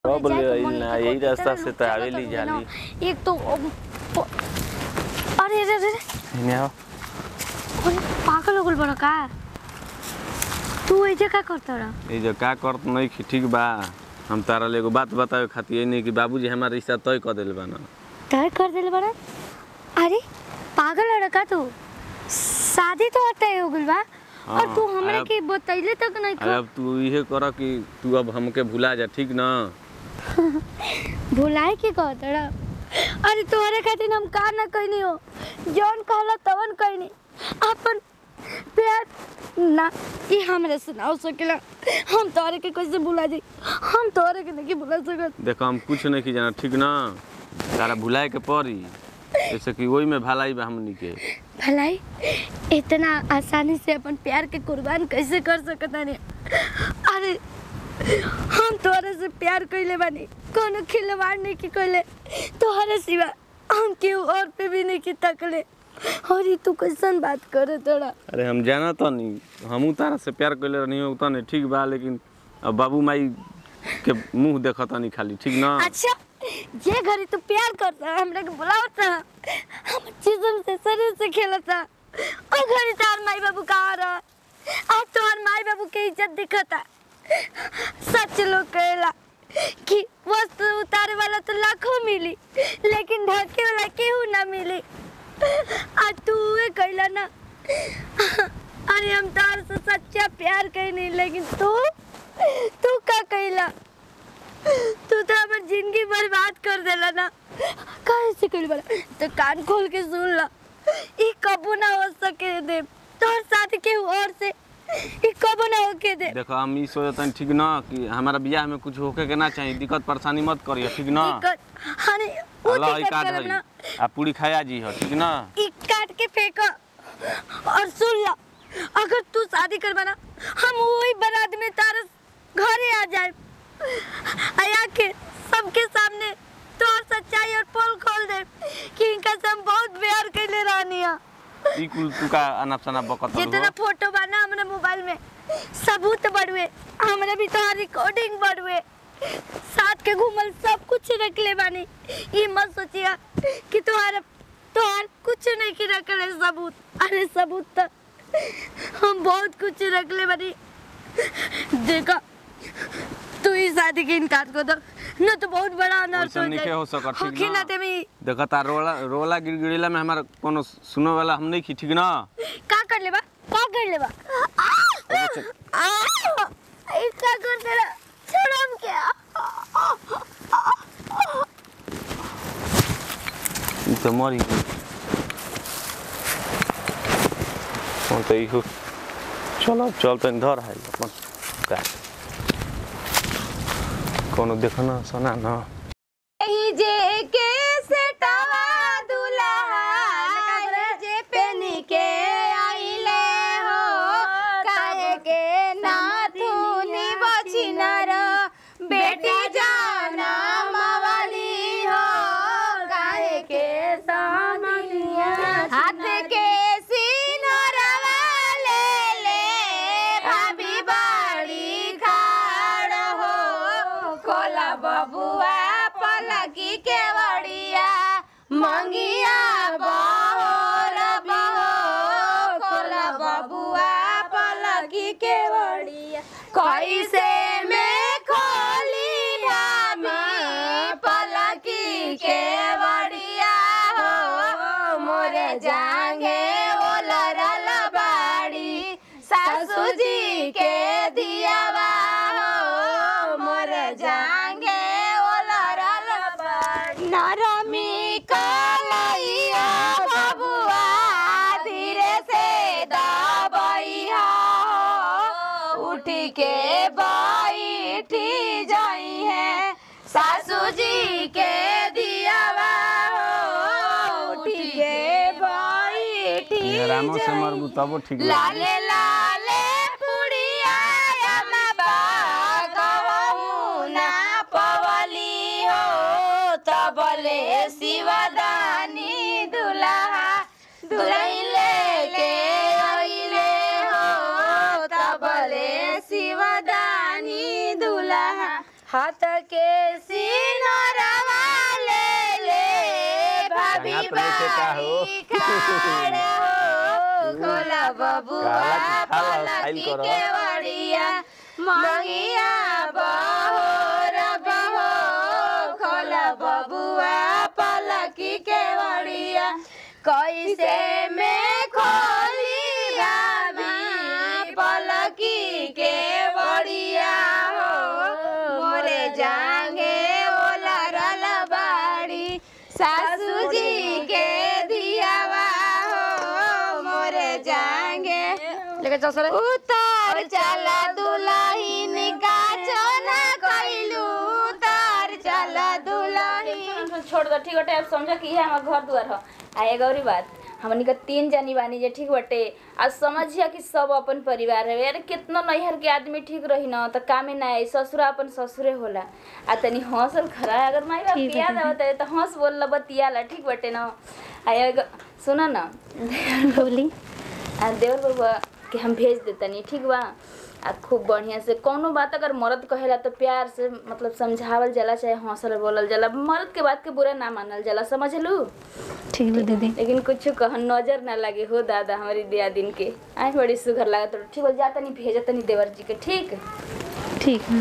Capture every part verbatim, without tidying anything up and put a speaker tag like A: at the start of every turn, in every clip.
A: कब ले ना यही रास्ता से तो आवेली जाली
B: एक तो अरे अरे अरे
A: ने आओ
B: अरे पागल हो गल बड़ा का तू एजे का करत रहा
A: ए जे का करत नहीं ठीक बा हम तारा ले एगो बात बतावे खातिर नहीं कि बाबूजी हमार रिश्ता तय कर देले बाना
B: तय कर देले बाना अरे पागल लड़का तू शादी तो तय हो गल बा और तू हमरा के बतैले तक नहीं कर
A: अब तू इहे कर कि तू अब हमके भुला जा ठीक ना
B: भुलाए के कहत रहा अरे तोहरे खातिर हम का ना कहनी हो जौन कहला तवन कहनी अपन प्यार ना ये हमरा सुनाओ सकेला हम तोहरे के कैसे भुला जाई हम तोहरे के नहीं भुला सकत
A: देखो हम कुछ नहीं की जाना ठीक ना तारा भुलाए के पड़ी जैसे कि वही में भलाई बा हमनी के
B: भलाई इतना आसानी से अपन प्यार के कुर्बान कैसे कर सकता नहीं अरे हम तोहरे से प्यार कइले बानी कोनो खिलवाड़ नहीं की कइले तोहरे सिवा हम केहू और पे भी नहीं की तकले और तू कैसन बात करे तोड़ा
A: अरे हम जाना तो नहीं हमू तारा से प्यार कइले नहीं होता नहीं ठीक बा लेकिन अब बाबू माई के मुंह देखता नहीं खाली ठीक ना
B: अच्छा ये घरी तू प्यार करता हमरा के बुलावता हम चीजन से शरीर से खेलता और घरी तार माई बाबू कहाँ रहा अब तोहर माई बाबू के इज्जत दिखता सच लोग कहला कि वस्तु उतारे वाला तो लाखों मिली लेकिन ढके वाला केहू ना मिली आज तू ये कहला ना अरे हम तार से सच्चा प्यार कहनी लेकिन तू तू का कहला तू तो हमारी जिंदगी बर्बाद कर देला ना काहे से कहली बड़ा तो कान खोल के सुन ला ये कबू ना हो सके दे तोर साथ के और से ये कबू ना होके दे
A: देखो हम ई सोचतन ठीक ना कि हमारा बियाह में कुछ होके के ना चाहिए दिक्कत परेशानी मत करिए ठीक ना
B: दिक्कत हाने वो दिक्कत करब ना
A: आ पूरी खाया जी हो ठीक ना
B: ई काट के फेंको और सुन ला अगर तू शादी करबा ना हम वही बारात में तारे घरे आ जाए आया के सबके सामने तोर सच्चाई और पोल खोल दे कि इनका से हम बहुत प्यार कैले रहनिया
A: ई कुल तू का अनप सना बकत हो
B: जितना फोटो बना हमरे मोबाइल में सबूत बढ़वे हमरे भी तो रिकॉर्डिंग बढ़वे साथ के घूमल सब कुछ रख ले बानी ई मत सोचिया कि तुम्हारा तोहार कुछ नहीं की रख ले सबूत अरे सबूत तो हम बहुत कुछ रख ले बानी देखा तू इस शादी के इनकार कर दो न तो बहुत बड़ा अनर्थ हो जाए
A: हो सका ठीक ना
B: ना तेमी
A: देखा तार रोला रोला गिड़गिड़ीला में हमारा कोनो सुनो वाला हम नहीं की ठीक ना
B: का कर लेबा का कर लेबा ऐसा कर तेरा छोड़म क्या
A: ई तो मरी कौन तो ई हो चलो चल तो इधर है अपन का कोनो देखना सुना ना
B: यही जे के सेटवा दुल्हा जे पेनी के आइले हो काहे के नाथुनी बचिनर बेटी जाना मावली हो काहे के सामनिया हाथ के सिनरवा ले ले भाभी बाड़ी खाड़ हो कोला बबुआ पलकी के वड़िया मंगिया बहोर बहो कोला बबुआ पलकी के वड़िया कैसे में खोली भाभी पलकी के वड़िया हो मोरे जांगे ओलरल बाड़ी सासू जी के दियावा हो मोरे जांगे ओलरल बाड़ी नरमी कलैया बबुआ धीरे से दबैया हो उठी के बैठी जाई है सासू जी के दियावा हो उठी के बैठी
A: रामो से मरबू तब ठीक
B: लाले लाले पुड़िया मैं बागवहू ना पवली हो तबले शिवदानी दुल्हा दुल्हन लेके आइले हो तबले शिवदानी दुल्हा हाथ के
C: सिनोरवा ले ले भाभी बारी खाड़ हो खोला बबुआ पलकी के वड़िया मंगिया बहोर बहो खोला बबुआ पलकी के वड़िया कैसे में खोली रामी पलकी के वड़िया हो मोरे जांगे ओला रल बाड़ी सासू जी के दियावा हो मोरे जांगे लेके चल सरे उतार चला दुल्हन का चोना कइलू उतार चला दुल्हन
D: छोड़ दो ठीक बटे अब समझ कि ये हमार घर दुआर ह आए गौरी बात हमनी का तीन जानी बानी जे ठीक बटे आज समझिया कि सब अपन परिवार है यार कितना नैहर के आदमी ठीक रही ना त कामे ना आई ससुरा अपन ससुरे होला आ तनी हंसल खरा अगर माई बाप पिया आवत है त हंस बोल बतियाला ठीक बटे ना आए सुना ना
B: बोली
D: आ देवर बबुआ कि हम भेज देतनी ठीक बा आ खूब बढ़िया से कोनो बात अगर मर्द कहेला तो प्यार से मतलब समझावल जाला चाहे हौसल बोलल जाला मर्द के बात के बुरा ना मानल जाला समझलू
B: ठीक है दीदी
D: लेकिन कुछ कह नजर ना लगे हो दादा हमारी दिया दिन के आई बड़ी सुघर लागत तो ठीक हो जा तनी भेज तनी देवर जी के ठीक
B: ठीक है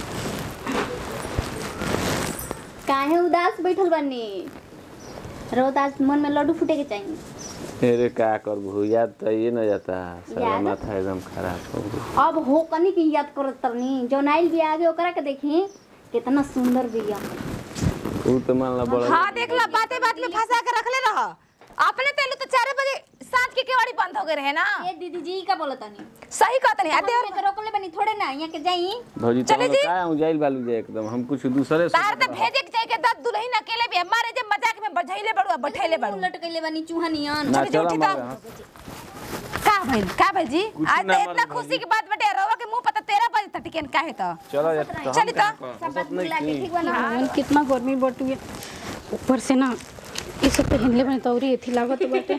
C: काहे उदास बैठल बनी रोज आज मन में लड्डू फूटे के चाहिए
A: अरे क्या करबू याद तो ये न जाता सारा माथा एकदम खराब हो गया
C: अब हो कनी की याद करत तरनी जो नाइल भी आगे ओकरा के देखी कितना सुंदर बिया
A: तू तो मान ला बड़ा
E: हां देख ला बातें बात में फंसा के रख ले रहा अपने तेलू तो चार बजे सांझ के केवाड़ी बंद हो गए रहे ना
C: ए दीदी जी का बोलतनी
E: सही कहत नहीं आते
C: देवर रोकले बनी थोड़े ना यहां के जाई
A: भौजी तो हम का हम जाइल बालू जाए एकदम हम कुछ दूसरे
E: तार तो भेजे के चाहिए दस दुल्हन अकेले भी हमारे जे मजाक में बझाइले बड़ुआ बैठैले बड़ू
C: लटकले बनी चूहनियन
A: ना
E: चली
A: चलो
E: झूठी का भाई का भाई जी आज तो इतना खुशी की बात बटे रवा के मुंह पता तेरह बजे तक टिकन काहे तो
A: चलो यार
E: चली तो
C: सब मिला के ठीक बना
B: कितना गर्मी बटुए ऊपर से ना ये सब पहनले बने तौरी एथी लागत बाटे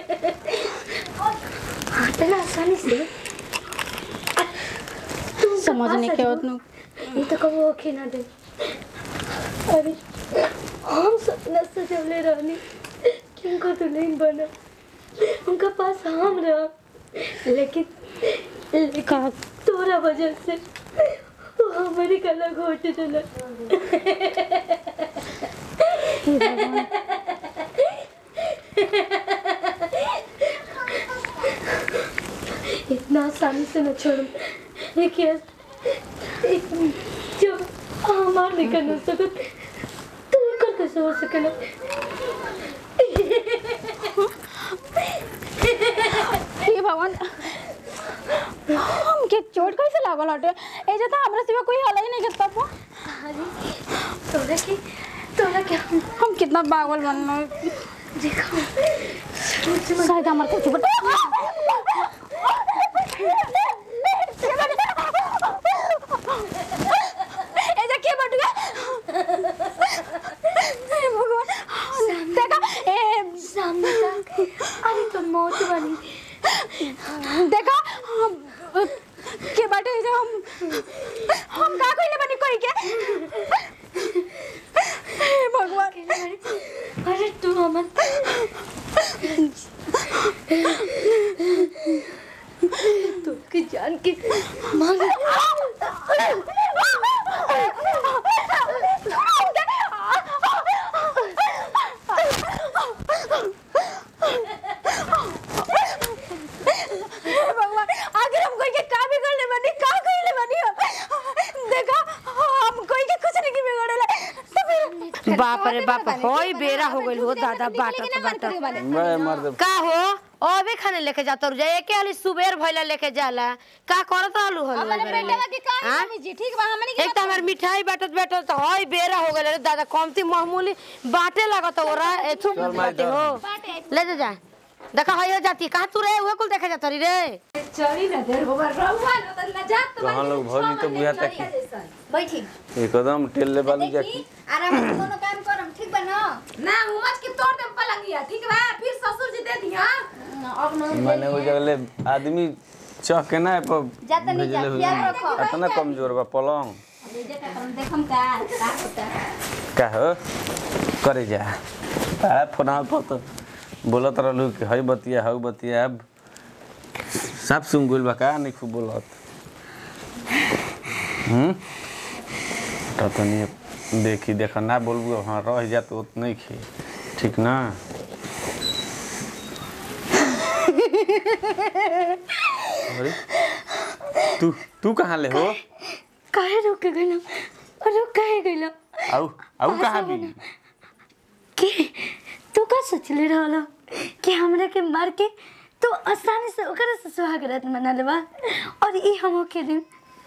D: इतना आसानी से
B: समझने के होत नु
D: ये तो कबो ओके ना दे अरे हम सपना सजवले रहनी कि उनका दुल्हन बना उनका पास हम रहा लेकिन लेकिन तोरा वजह से वो हमारी गला घोट चला इतना आसानी से न छोड़ देखिए जब हमार नहीं करना सकत तो कर कैसे हो सकेला
B: हे भगवान हम के चोट कैसे लागल हटे ए जे त हमरा सिवा कोई हल ही नहीं के तब
D: तोरा की तोरा क्या
B: हम कितना पागल बनना
D: देखो
B: शायद हमार कुछ बता ए जे के बटुआ हे भगवान देखा ए
D: सामने का अरे तो मौत वाली
B: देखा के बाटे जो हम हम का कइले बनी कोई के हे भगवान
D: अरे तू अमन तू की जान के मांग
B: भगवान आखिर हम कोई के का बिगड़ले बनी का कइले बनी देखा हम कोई के कुछ नहीं बिगड़ले तो फिर
E: बाप रे बाप होई बेरा हो गइल हो दादा बाटत बाटत
A: मैं मर दे
E: का हो अबे खाने लेके जात रह जाए के हाली सुबेर भइला लेके जाला का करत रहलू हो
C: हमने बेटवा के कहानी मम्मी जी ठीक बा हमनी के
E: एक त हमर मिठाई बाटत बाटत होई बेरा हो गइल रे दादा कमती मामूली बाटे लागत ओरा एथु बाटे हो ले जा जा देखा हयो जाती कहां तू रे वो कुल देखे जात रे
C: चली ना देर बाबा रहुआ न ना जात
A: तो हम लोग भौजी तो बुझा तक
C: बैठी
A: एकदम टेल बालू जाकी
C: आराम से दोनों काम करम ठीक बा ना
E: ना हुमच के तोड़ दे पलंगिया ठीक बा फिर ससुर जी दे दिया
C: अब न
A: मैंने वो जगले आदमी चह के ना पर
C: जाता नहीं जा याद रखो
A: इतना कमजोर बा पलंग
C: देखम का का होता
A: का हो करे जा आ फोन पर तो बोलत रहलू कि हई बतिया हऊ बतिया अब सब सुन गुल बा का नहीं खूब बोलत हम्म तो तनी देखी देख ना बोलबू हाँ रह जा तो नहीं खे ठीक ना अरे तू तू कहाँ ले हो
B: काहे रुक गइल रुक काहे गइल
A: आऊ आऊ कहाँ भी
B: के तू का सोचले रहल कि हमरा के मार के तू आसानी से ओकरा से सुहागरात मना लेबा और ई हम के दिन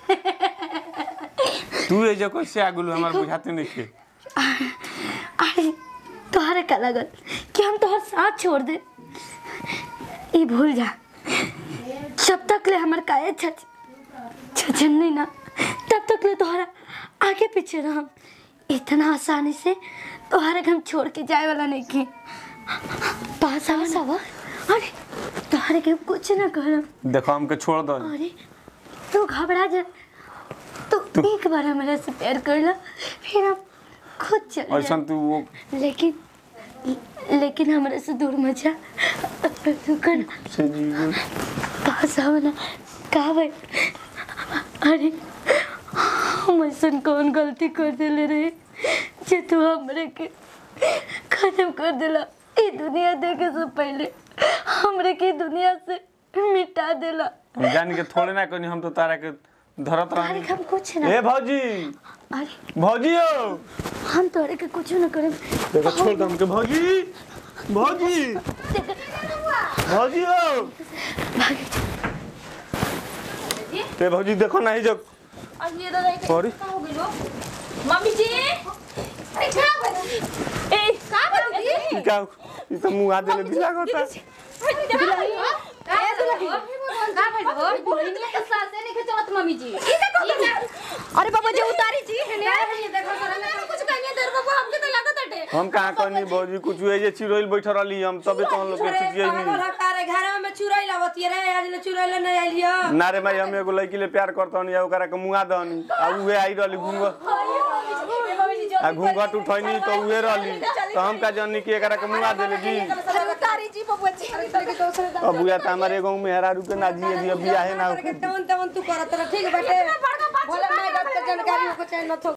A: तू ए जो कैसे आगुल हमार बुझाते नहीं थे
B: अरे तोहरा का लगल कि हम तोहर साथ छोड़ दे ई भूल जा जब तक ले हमार काया छच छचन नहीं ना तब तक ले तोहरा आगे पीछे रहम इतना आसानी से तोहरा हम छोड़ के जाए वाला नहीं की पास आवा सावा अरे तोहरा के कुछ ना करम
A: देखो हमके छोड़ दो
B: अरे तू घबरा जा तो
A: तू-
B: एक बार हमारे से प्यार कर ला फिर हम खुद चले
A: ऐसा तू वो
B: लेकिन लेकिन हमारे से दूर मत जा तू कर
A: से जीवन
B: पास आओ ना का भाई अरे हम ऐसा कौन गलती कर दिले रहे जे तू हमरे के खत्म कर दिला ये दुनिया देखे से पहले हमरे के दुनिया से मिटा दिला
A: हम जान के थोड़े ना कनी हम तो तारा के धरत
B: अरे
A: रहनी
B: हम कुछ ना
A: ए भौजी
B: अरे
A: भौजी हो
B: हम तोरे के कुछ ना करे
A: देखो छोड़ दम के भौजी भौजी भौजी हो ते भौजी देखो ना ही जो
D: अब ये दादा
A: सॉरी
D: का हो गइलो मम्मी जी अरे का भइल ए का भइल
A: का ई तो मुंह आ देले दिला गोता
C: अरे बाबा जी उतारी जी
A: हम कहां कहनी भौजी कुछ हुए जे चिरोइल बैठल रहली हम तबे तो हम लोग के चिचियै नहीं
E: तारे घर में चुराई लावती रे आज ले चुराई ले नहीं आइलियो
A: ना रे भाई हम एगो लड़की ले प्यार करतनी आ ओकरा के मुंगा दहनी आ उहे आई रहली घुंग आ घूंघट उठैनी तो उहे रहली तो हम का जाननी कि एकरा के मुंगा देले जी
C: उतारी जी बाबा जी
A: अब बुआ त हमारे गांव में हेरा रुके ना जी जी बियाह है ना
E: तवन तवन तू करत रह ठीक बाटे भले माय बाप के जानकारी हो को चाहे न